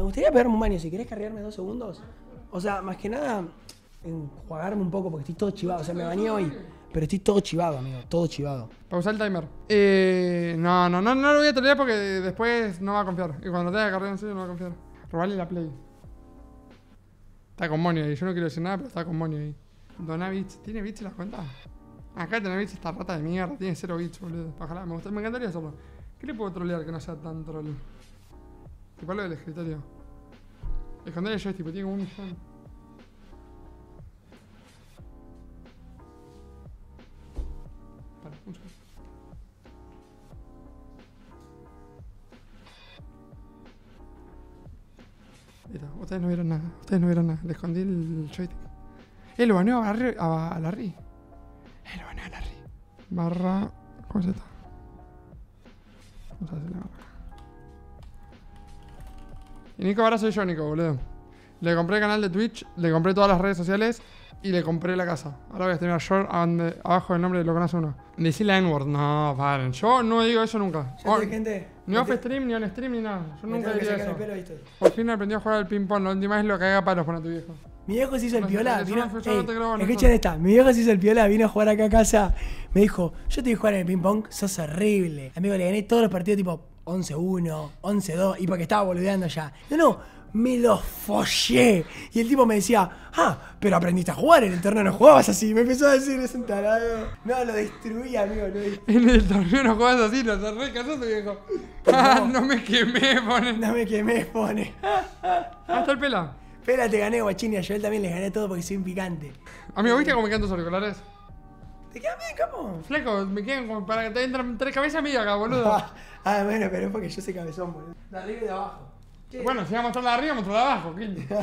gustaría pegarme un baño. Si querés cargarme 2 segundos. O sea, más que nada, enjuagarme un poco porque estoy todo chivado. O sea, me bañé hoy, pero estoy todo chivado, amigo. Todo chivado. Pausar el timer. No lo voy a tolerar porque después no va a confiar. Y cuando tenga que cargar en serio no va a confiar. Robarle la play. Está con Money ahí. Yo no quiero decir nada, pero está con Money ahí. Donavich. ¿Tiene bits en la cuenta? Acá Donavich esta rata de mierda. Tiene 0 bits, boludo. Ojalá, me encantaría hacerlo. ¿Qué le puedo trolear que no sea tan troll? Tipo lo del escritorio. Esconder el joystick, tiene como 1 millón. Para, un segundo. Mira, ustedes no vieron nada. Le escondí el joystick. Lo baneó a Larry. Lo baneó a Larry. Barra. ¿Cómo es esto? Vamos a hacer la barra. Y Nico ahora soy yo, Nico, boludo. Le compré el canal de Twitch, le compré todas las redes sociales y le compré la casa. Ahora voy a streamear yo abajo del nombre de lo que conoce uno. Decir la N-word, no, paren. Yo no digo eso nunca. Gente, ni off stream, ni on stream, ni nada. Yo nunca diría eso. Pelo, ¿viste? Por fin aprendió a jugar al ping pong. La última vez lo cagué a palos con tu viejo. Mi viejo se hizo el piola. No, escuchen esta. Mi viejo se hizo el piola, vino a jugar acá a casa. Me dijo, yo te voy a jugar en el ping pong, sos horrible. Amigo, le gané todos los partidos tipo 11-1, 11-2, y porque estaba boludeando ya. No, me lo follé. Y el tipo me decía, pero aprendiste a jugar, en el torneo no jugabas así. Me empezó a decir, es un tarado. No, lo destruí, amigo, lo destruí. En el torneo no jugabas así, lo cerré, casaste, viejo. No me quemé, pone. No me quemé, pone. Hasta el pela. Pela te gané, guachín, y a Joel también les gané todo porque soy un picante. Amigo, ¿viste cómo me quedan tus auriculares? ¿Te quedan bien, capo? Fleco, me quedan como para que te entren 3 cabezas mías acá, boludo. Bueno, pero es porque yo soy cabezón, boludo. De arriba y de abajo. Che. Bueno, si vamos a mostrar la de arriba, mostrar la de abajo,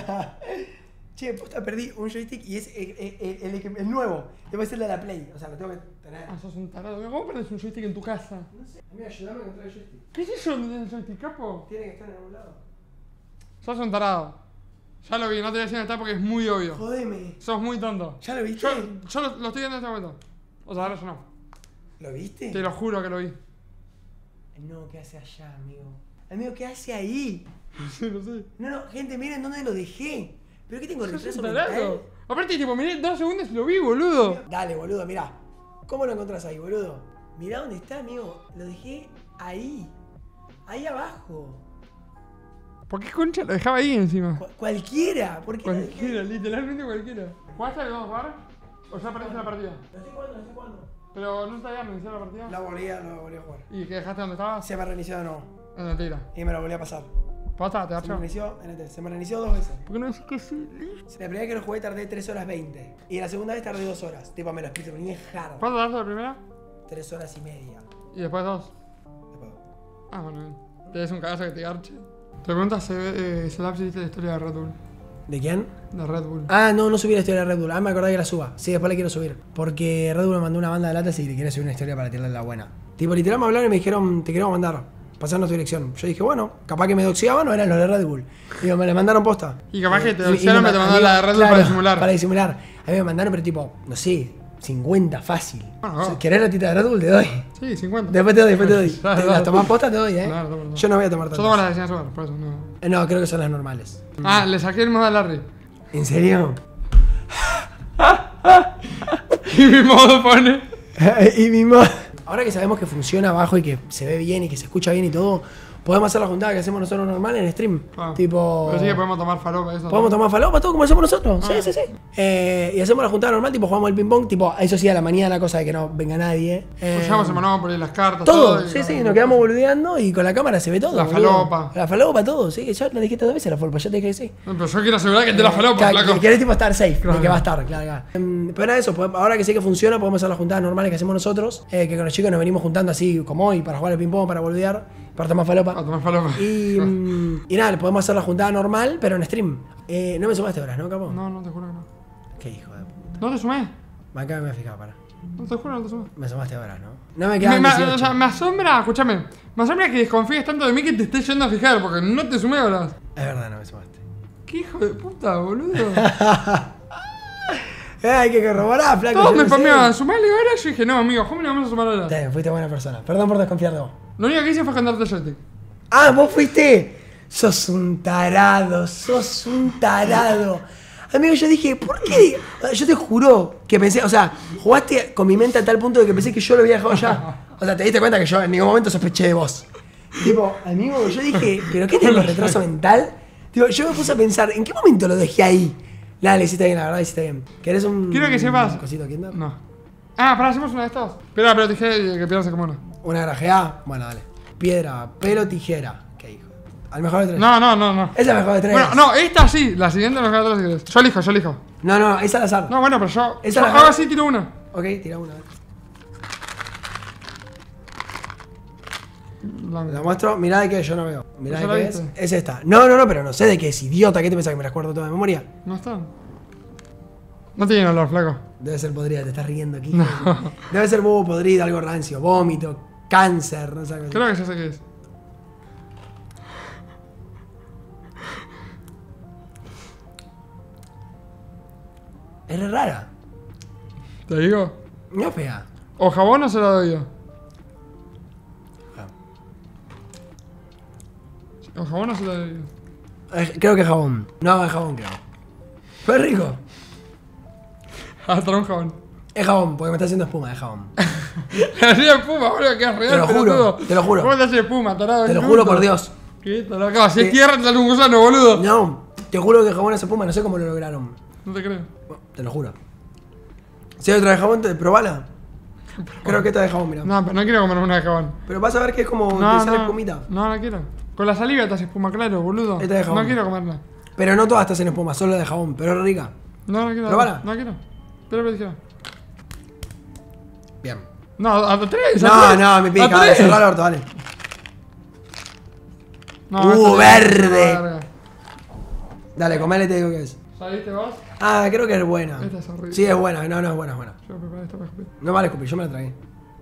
Che, posta, perdí un joystick y es el nuevo. Debe ser el de la Play, o sea, lo tengo que tener. Sos un tarado. ¿Cómo perdés un joystick en tu casa? No sé. Amigo, ayúdame a encontrar el joystick. ¿Qué es eso del joystick, capo? Tiene que estar en algún lado. Sos un tarado. Ya lo vi, no te voy a decir dónde está porque es muy obvio. Jodeme. Sos muy tonto. ¿Ya lo viste? Yo lo estoy viendo en este momento. O sea, ahora yo no. ¿Lo viste? Te lo juro que lo vi. No, ¿qué hace allá, amigo? Amigo, ¿qué hace ahí? Sí, lo sé. No, gente, miren dónde lo dejé. ¿Pero qué tengo retraso Sos un mental? tarado. Aparte, tipo, miré 2 segundos y lo vi, boludo. Dale, boludo, mirá. ¿Cómo lo encontrás ahí, boludo? Mirá dónde está, amigo. Lo dejé ahí. Ahí abajo. ¿Por qué concha lo dejaba ahí encima? Cualquiera. ¿Por qué Cualquiera, literalmente cualquiera. ¿Jugaste al vamos a jugar? ¿O ya perdiste la partida? Lo estoy jugando. Pero no está ya reiniciar la partida. Lo volví a jugar. ¿Y qué dejaste donde estabas? Se me reinició de nuevo. En la tira. Y me lo volví a pasar. ¿Posta? ¿Te Se me garchó? reinició, se me reinició 2 veces. ¿Por qué no decís que sí? La primera vez que lo jugué tardé 3 horas 20. Y la segunda vez tardé 2 horas. Tipo, me lo speedruné hard. ¿Cuánto tardaste la primera? 3 horas y media. ¿Y después 2? Después. Ah, bueno, bien. Te des un cagazo que te garche. Te preguntas si viste la historia de Red Bull. ¿De quién? De Red Bull. No subí la historia de Red Bull. Me acordé que la suba. Sí, después la quiero subir. Porque Red Bull me mandó una banda de latas y le quiere subir una historia para tirarle la buena. Tipo, literal me hablaron y me dijeron, te queremos mandar. Pasarnos tu dirección. Yo dije, bueno, capaz que me doxeaban o eran los de Red Bull. Digo, me le mandaron posta. Y capaz que te doxearon, me te mandaron la de Red Bull para disimular. Para disimular. A mí me mandaron, pero tipo, no sé, 50 fácil. Bueno, ¿Querés la tita de Red Bull? Te doy. Sí, 50. Después te doy. Claro, ¿La tomás posta? Te doy, Claro, no. Yo no voy a tomar Yo tantas. tomo las de 100 azúcar, por eso no. No, creo que son las normales. Le saqué el modo a Larry. ¿En serio? Y mi modo pone. Y mi mod. Ahora que sabemos que funciona abajo y que se ve bien y que se escucha bien y todo, podemos hacer la juntada que hacemos nosotros normal en stream. Tipo. Pero sí que podemos tomar falopa, eso. Podemos tomar falopa, todo como hacemos nosotros. Sí. Y hacemos la juntada normal, tipo jugamos el ping pong, tipo, eso sí a la mañana, cosa de que no venga nadie. Escuchamos, se mandaban por ahí las cartas. Todo, sí, nos quedamos boludeando y con la cámara se ve todo. La falopa. La falopa, todo, sí. Ya lo dijiste 2 veces la falopa, ya te dije que sí. No, pero yo quiero asegurar que te la falopa, flaco. Querés tipo estar safe, Claro. de que va a estar, claro. Pero nada, eso, ahora que sé que funciona, podemos hacer las juntadas normales que hacemos nosotros, que con los chicos nos venimos juntando así como hoy, para jugar al ping pong, para boludear, para tomar falopa. A tomar falopa. Y nada, podemos hacer la juntada normal, pero en stream. No me sumaste horas, ¿no, capo? No, te juro que no. Qué hijo de puta. ¿No te sumé? Acá me he fijado, para. No te juro, no te sumé. Me sumaste horas, ¿no? No me quedan 18. O sea, me asombra, escúchame. Me asombra que desconfíes tanto de mí que te estés yendo a fijar, porque no te sumé horas. Es verdad, no me sumaste. ¿Qué hijo de puta, boludo? Hay que corroborar, flaco. Todos yo me no sé. spameaban, ¿sumarle horas? Yo dije, no, amigo, ¿cómo le vamos a sumar horas? Fuiste buena persona. Perdón por desconfiar de vos. Lo único que hice fue esconderte el joystick. Vos fuiste. Sos un tarado, sos un tarado. Amigo, yo dije, ¿por qué? Yo te juro que pensé, o sea, jugaste con mi mente a tal punto de que pensé que yo lo había dejado ya. O sea, te diste cuenta que yo en ningún momento sospeché de vos. Tipo, amigo, yo dije, ¿pero qué tengo retraso mental? Tipo, yo me puse a pensar, ¿en qué momento lo dejé ahí? Dale, hiciste bien, la verdad, hiciste bien. ¿Querés un Quiero que sepas. un cosito Kinder? No. Ah, pará, hacemos una de estas. Espera, pero dije que pierdas como una. ¿Una grajeada? Bueno, dale. Piedra, pelo, tijera. ¿Qué hijo? Al mejor de tres. No. Esa es la mejor de tres. Bueno, no, esta sí. La siguiente la mejor de tres si querés. Yo elijo. No, esa al azar. No, bueno, pero yo Esa la hago mejor. así, tiro una. Ok, tira una. Blanca. La muestro, mirá de qué yo no veo. Mirá ¿Ya de la qué viste? es esta. No, pero no sé de qué es, idiota. ¿Qué te pensás que me las acuerdo todas de memoria? No están. No tienen olor, flaco. Debe ser podrida, te estás riendo aquí. No. Debe ser bobo podrido, algo rancio, vómito, cáncer, no sé qué. Creo que ya sé qué es. Es re rara. ¿Te digo? No es fea. O jabón o se la doy yo. O jabón o se la doy yo. Creo que es jabón. No, es jabón, creo. Fue rico. Hasta un jabón. Es jabón, porque me está haciendo espuma, es jabón. Le hacía espuma, boludo, que es real. Te lo juro, pelotudo. te lo juro. ¿Cómo te hace espuma, tarado? Te lo juro por Dios. ¿Qué? Tarado, si es tierra te sale un gusano, boludo. No, te juro que el jabón es espuma, no sé cómo lo lograron. No te creo. Bueno, te lo juro. Si hay otra de jabón, probala. Creo que esta de jabón, mira. No, pero no quiero comer una de jabón. Pero vas a ver que es como No, te sale no, espumita. no quiero. Con la saliva te hace espuma, claro, boludo. Esta de jabón. No quiero comerla. Pero no todas te hacen espuma, solo la de jabón, pero es rica. No quiero. ¿Probala? No quiero. Pero dijera. Bien. No, a tres. No, mi pica, dale, cerrá el orto, dale. No, verde. Dale, comele y te digo qué es. ¿Ya viste vos? Ah, creo que es buena. Esta es horrible. Sí, es buena, no, es buena, es buena. Yo preparé esto para escupir. No vale escupir, yo me la tragué.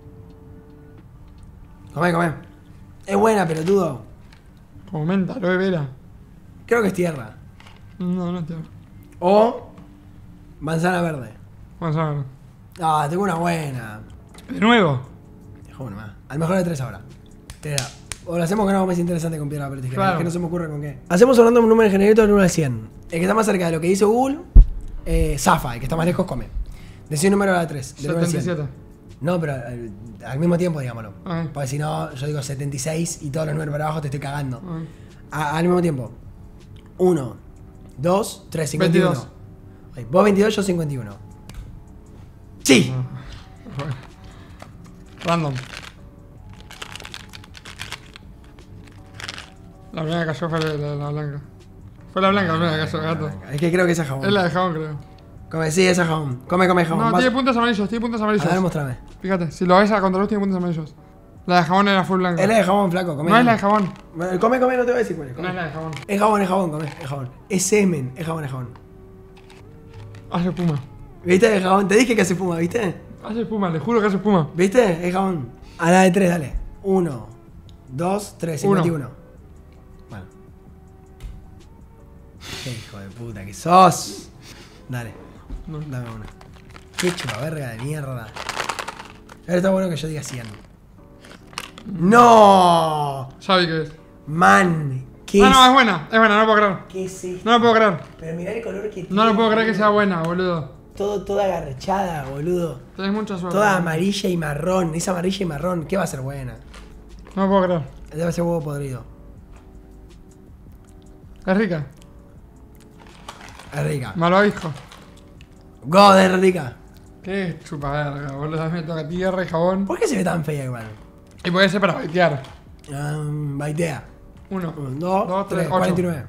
Comé. Es buena, pelotudo. Como menta, aloe vera. Creo que es tierra. No es tierra. O manzana verde. Vamos a ver. Ah, tengo una buena. De nuevo. Dejo una más. Al mejor de tres ahora. Tijera. O lo hacemos con algo más interesante con piedra, pero tijera. Claro. Es que no se me ocurre con qué. Hacemos hablando de un número generito del 1 al 100. El que está más cerca de lo que dice Google, zafa. El que está más lejos, come. Decí un número a la 3. Del 1 al 100. 77. No, pero al mismo tiempo, digámoslo. Ay. Porque si no, yo digo 76 y todos los números para abajo te estoy cagando. Ay. Al mismo tiempo. 1, 2, 3, 51. 22. Ay, vos 22, yo 51. ¡Sí! Bueno. Random. La primera que cayó fue la blanca. Fue la blanca, la primera que cayó, gato. Es que creo que esa es jabón. Es la de jabón, creo. Come, sí, esa es jabón. Come jabón. No, Vas- tiene puntos amarillos, tiene puntos amarillos. A ver, mostrame. Fíjate, si lo ves a contraluz tiene puntos amarillos. La de jabón era full blanca. Es la de jabón, flaco. Come. No es la de jabón. Come, no te voy a decir cuál es. No es la de jabón. Es jabón, come. Es jabón. Es semen. Es jabón. Hace espuma. ¿Viste? Es jabón. Te dije que hace espuma, ¿viste? Hace espuma, le juro que hace espuma. ¿Viste? Es jabón. A la de 3, dale. 1, 2, 3, 51. Bueno. Qué hijo de puta que sos. Dale. No. Dame una. Qué chupaverga de mierda. Ahora está bueno que yo diga 100. ¡No! Ya vi que es. Man. ¿Qué Ah, no, es es? buena, no lo puedo creer. ¿Qué es esto? No lo puedo creer. Pero mirá el color que tiene. No lo puedo creer que sea buena, boludo. Toda agarchada, boludo. Tenés mucha suerte. Toda amarilla y marrón. Esa amarilla y marrón, ¿qué va a ser buena? No lo puedo creer. Debe ser huevo podrido. Es rica. Es rica. Malvavisco. God, es rica. Qué chupa verga, boludo. Me toca tierra y jabón. ¿Por qué se ve tan fea igual? Y puede ser para baitear. Baitea. 1, 2, 3, 49.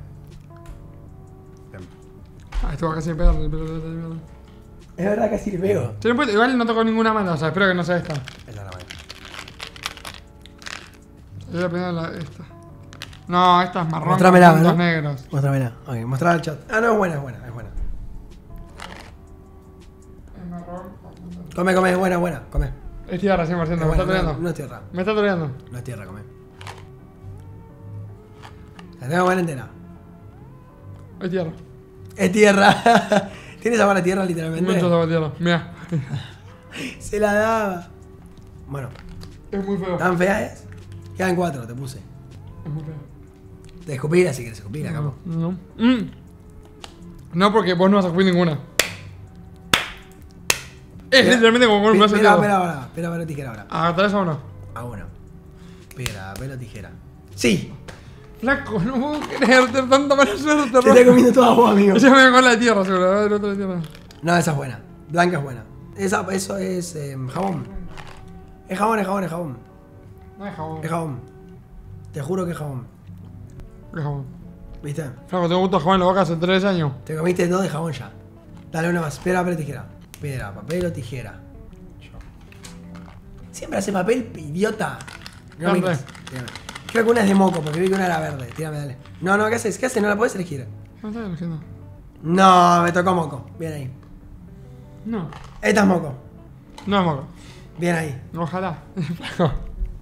Ah, estuvo casi pegarle, pero. Es verdad que así le pego. Sí, igual no tocó ninguna mano, o sea, espero que no sea esta. Esa es la buena. Yo voy a pegar esta. No, esta es marrón. Mostrámela, con puntos ¿verdad? negros. Mostrámela. Ok, mostrala al chat. Ah, no, es buena. Es marrón. Come, es buena. Come. Es tierra, 100%, Es me buena, está toreando. no es tierra. Me está toreando. No es tierra, come. La tengo buena entera. Es tierra. Es tierra. ¿Tienes sabor a tierra literalmente? Mucho sabor a tierra. Mira. Se la daba. Bueno, Es muy feo. ¿tan fea es? Quedan 4, te puse. Es muy feo. Te escupir si quieres escupir, capo. No. No, porque vos no vas a escupir ninguna. Es literalmente como con un vaso de Espera, dedo. ahora. Espera, pelo, tijera ahora. Ah, ¿tal vez o no? A uno. Espera, pelo, tijera. ¡Sí! Flaco, no puedo creer tener tanta mala suerte, Te está comiendo toda vos, amigo. Esa me con la de tierra, seguro. A ver, otra de tierra. No, esa es buena. Blanca es buena. Eso es jabón. Es jabón. No es jabón. Es jabón. Te juro que es jabón. Es jabón. ¿Viste? Flaco, tengo gusto de jabón en la boca hace 3 años. Te comiste 2 de jabón ya. Dale una más. Piedra, papel, tijera. Piedra, papel o tijera. Siempre hace papel, idiota. No Dale. mires. Tírame. Creo que una es de moco, porque vi que una era verde. Tírame, dale. No, ¿qué haces? ¿Qué haces? No la puedes elegir. No estoy eligiendo. No, me tocó moco. Bien ahí. No. Esta es moco. No es moco. Bien ahí. Ojalá. Flaco.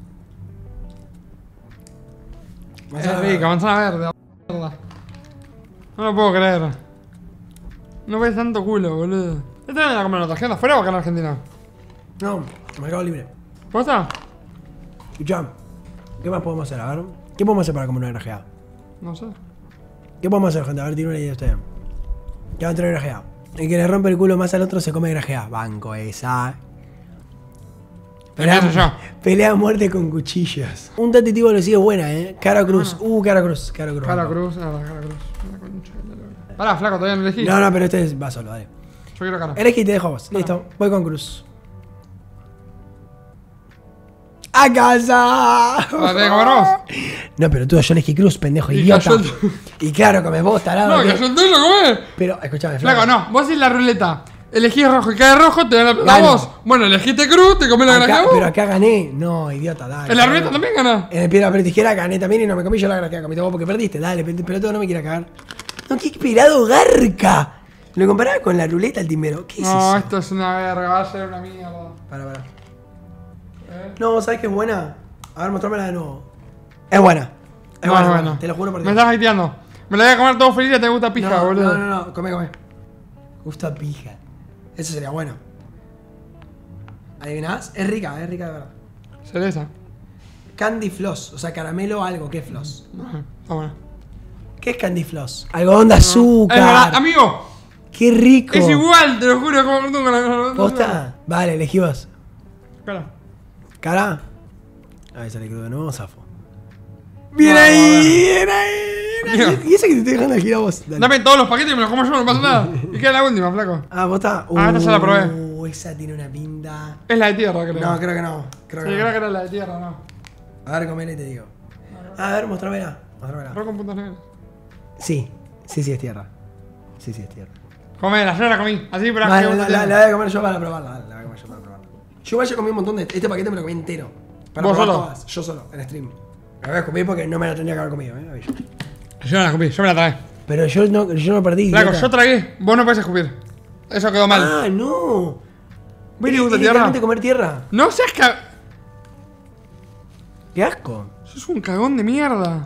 Manzana Es rica, verde. manzana verde, mierda. No lo puedo creer. No ves tanto culo, boludo. ¿Esta no la comen en otra agenda? ¿Fuera o acá en Argentina? No, Mercado Libre. ¿Posta? Escuchá, ¿qué más podemos hacer? A ver. ¿Qué podemos hacer para comer una grajeada? No sé. ¿Qué podemos hacer, gente? A ver, tiene una idea usted. ¿Qué va a traer grajeada? El que le rompe el culo más al otro se come grajeada. Banco esa. Empiezo yo. Pelea a muerte con cuchillos. Un tatitivo lo sigue buena, Cara Cruz. Cara Cruz. Cara banco. Cruz, cara Cruz. La concha de la lora. Pará, flaco, todavía no elegí. No, pero este va solo, dale. Yo quiero cara. Elegí y te dejo a vos. Listo, voy con Cruz. ¡A casa! ¿La tenés que comer vos? No, pero tú, yo elegí Cruz, pendejo, Y idiota. cayó el- Y claro, comes vos, tarado. No, ¿qué? que yo tú lo comés. Pero, escuchame, Flaco, no. Vos haces la ruleta. Elegís rojo y cae rojo, te dan la plata a Gano. vos. Bueno, elegiste cruz, te comés la Acá, granja vos. pero acá gané. No, idiota, dale. En la ruleta también ganás. En el piedra, papel, tijera gané también y no me comí yo la gracia. Comiste vos porque perdiste. Dale, pelotudo, no me quiera cagar. No, qué esperado garca. Lo comparaba con la ruleta al timbero. ¿Qué es No, eso? esto es una verga, va a ser una mierda. Para. No, ¿sabes qué es buena? A ver, mostrámela de nuevo. Es buena. Es No, buena, es es buena. Te lo juro por Me Dios. estás hateando. Me la voy a comer todo feliz y te gusta pija, no, boludo. No, come. Gusta pija. Eso sería bueno. ¿Adivinás? Es rica de verdad. Cereza. Candy Floss, o sea, caramelo algo. ¿Qué es Floss? Ajá, está bueno. ¿Qué es Candy Floss? Algodón de azúcar. Es verdad, amigo. ¡Qué rico! Es igual, te lo juro, como nunca la ¿Posta? Vale, elegí vos. Cara. ¿Cara? A ver, sale crudo de nuevo, zafo. ¡Bien ahí! Amigo. ¿Y ese que te estoy dejando elegir a vos? Dale. Dame todos los paquetes y me los como yo, no pasa nada. Y queda la última, flaco. Ah, ¿posta? Ah, esta ya la probé. Esa tiene una pinta. Es la de tierra, creo. No, creo que no. Creo Sí, que creo no. que era la de tierra, no. A ver, comela y te digo. A ver, mostrámela. Rojo con puntos negros. Sí, es tierra. Sí, es tierra. Comela, yo la comí. Así, pero Vale, la voy a comer yo para probarla. Dale, la voy a comer yo para probarla. Yo igual ya comí un montón de. Este paquete me lo comí entero. Para ¿Vos probar solo? todas. Yo solo, en stream. La voy a comer porque no me la tendría que haber comido, aviso. Yo no la comí, yo me la tragué. Pero yo no perdí. Flaco, idiota. yo tragué. Vos no podés escupir. Eso quedó mal. Ah, no. ¿Vos te gusta ¿Es tierra? literalmente comer tierra? No seas Qué asco. Sos un cagón de mierda.